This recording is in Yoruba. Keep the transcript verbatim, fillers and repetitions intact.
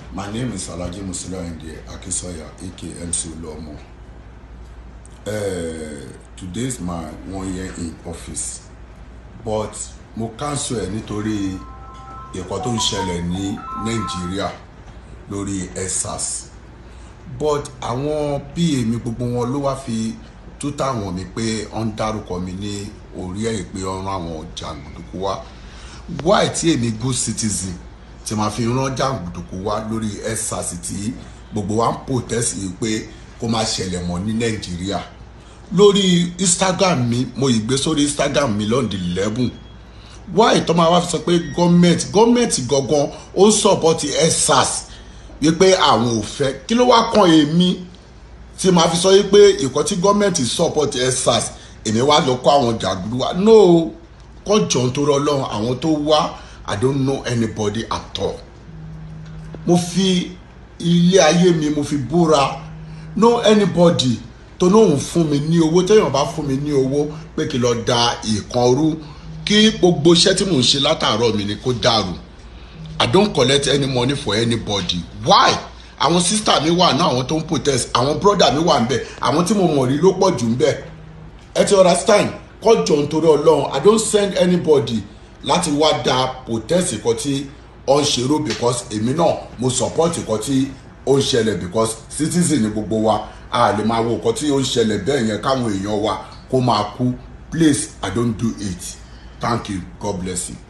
My name is Alhaji Musila Ayinde Akisoya, aka M C Olomo. Uh, today is my one year in office, but mo cancel ẹ nítorí nǹkan tó ń ṣẹlẹ̀ ní Nàìjíríà lórí EndSARS. But àwọn P A mi gbogbo wọn ló wá fi tó táwọn mi pé ó ń dárúkọ mi ní orí ẹ̀ pé ọ̀run àwọn jàǹdùkú wá. Why tí èmi good citizen tí ma fi rán jàǹdùkú wá lórí EndSARS tí gbogbo wa ń protest yìí pé kó má ṣẹlẹ̀ mọ́ ní Nàìjíríà. Lórí Instagram mi mo yìí gbé sórí Instagram mi lọ́ndì eleven. Why tó máa wá sọ pé gọ́ọ̀mẹ̀ntì gọ́ọ̀mẹ̀ntì gangan ó ń support EndSARS wípé àwọn ò fẹ́, kí ló wá kan èmi tí ma fi sọ wípé ìkọ́ tí gọ́ọ̀mẹ̀ntì support EndSARS èmi wá lọ kó àwọn jàgùdù wa. No, kọ́ jọ̀ ń torí Ọlọ́run àwọn tó wá I don't know anybody at all. Mo fi ilé ayé mi mo fi búra, no anybody tó lóhùn fún mi ní owó, téèyàn bá fún mi ní owó pé kí lọ da ìkan rú kí gbogbo iṣẹ́ tí mò ń ṣe látàárọ̀ mi ni kó dàrú. I don't collect any money for anybody. Why? Àwọn sister mi wà náà, àwọn tó ń protest, àwọn brother mi wà ń bẹ̀, àwọn tí mo mọ̀ rí ló pọ̀ jù ń bẹ̀. Ẹ ti understand? Kọ́ jọ̀ nítorí Ọlọ́run, I don't send anybody láti wá da protest nǹkan tí ó ń ṣerú because èmi náà mo support nǹkan tí ó ń ṣẹlẹ̀ because citizen ni gbogbo wa, a lè máa wo nǹkan tí ó ń ṣẹlẹ̀ bẹ́ẹ̀ yẹn káwọn èèyàn wa kó máa kú. Please, I don't do it. Thank you. God bless you.